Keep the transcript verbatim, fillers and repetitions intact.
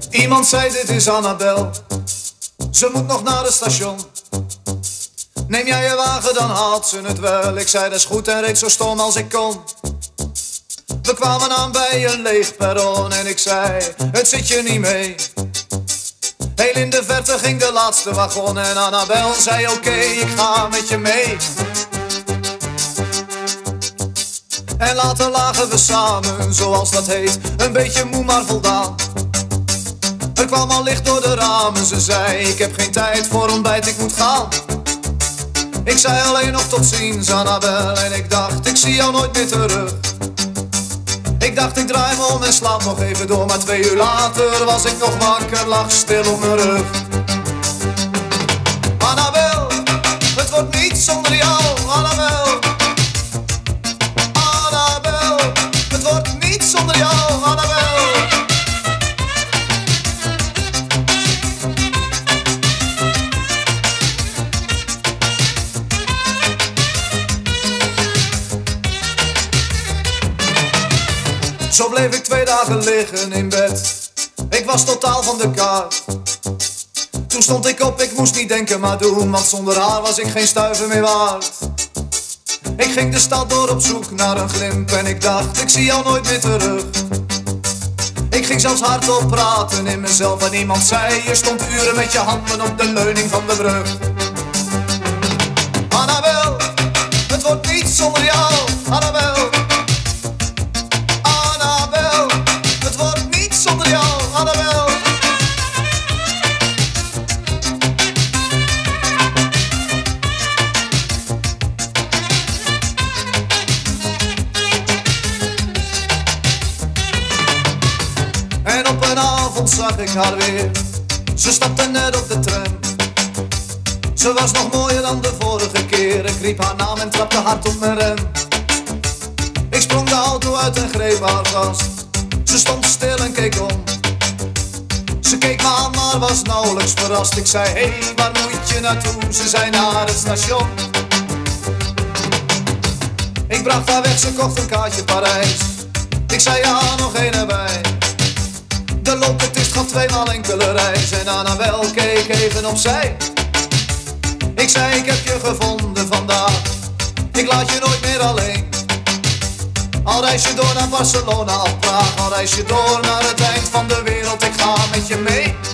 Iemand zei dit is Annabel, ze moet nog naar het station. Neem jij je wagen, dan haalt ze het wel. Ik zei dat is goed en reed zo stom als ik kon. We kwamen aan bij een leeg perron en ik zei, het zit je niet mee. Heel in de verte ging de laatste wagon en Annabel zei oké, okay, ik ga met je mee. En later lagen we samen, zoals dat heet, een beetje moe maar voldaan. Er kwam al licht door de ramen, ze zei ik heb geen tijd voor ontbijt, ik moet gaan. Ik zei alleen nog tot ziens Annabel en ik dacht ik zie jou nooit meer terug. Ik dacht ik draai me om en slaap nog even door, maar twee uur later was ik nog wakker, lag stil op mijn rug. Annabel, het wordt niet zonder jou, Annabel. Annabel, het wordt niet zonder jou, Annabel. Zo bleef ik twee dagen liggen in bed, ik was totaal van de kaart. Toen stond ik op, ik moest niet denken maar doen, want zonder haar was ik geen stuiver meer waard. Ik ging de stad door op zoek naar een glimp en ik dacht ik zie jou nooit meer terug. Ik ging zelfs hardop praten in mezelf en iemand zei je stond uren met je handen op de leuning van de brug. Annabel, het wordt niet zonder jou, Annabel. En op een avond zag ik haar weer, ze stapte net op de tram. Ze was nog mooier dan de vorige keer, ik riep haar naam en trapte hard op mijn rem. Ik sprong de auto uit en greep haar vast, ze stond stil en keek om. Ze keek me aan maar was nauwelijks verrast. Ik zei hé, hey, waar moet je naartoe? Ze zei naar het station. Ik bracht haar weg, ze kocht een kaartje Parijs. Ik zei ja, nog één erbij. De locatist gaf tweemaal enkele reis en Annabel keek even opzij. Ik zei ik heb je gevonden vandaag, ik laat je nooit meer alleen. Al reis je door naar Barcelona of Praag, al reis je door naar het eind van de wereld, ik ga met je mee.